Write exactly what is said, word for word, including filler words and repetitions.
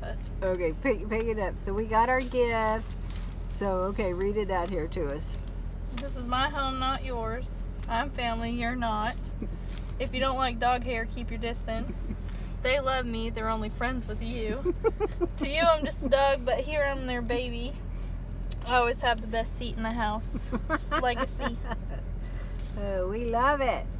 with. Okay, pick, pick it up. So we got our gift. So, okay, read it out here to us. This is my home, not yours. I'm family, you're not. If you don't like dog hair, keep your distance. They love me, they're only friends with you. To you, I'm just a dog, but here I'm their baby. I always have the best seat in the house. Legacy. Oh, we love it.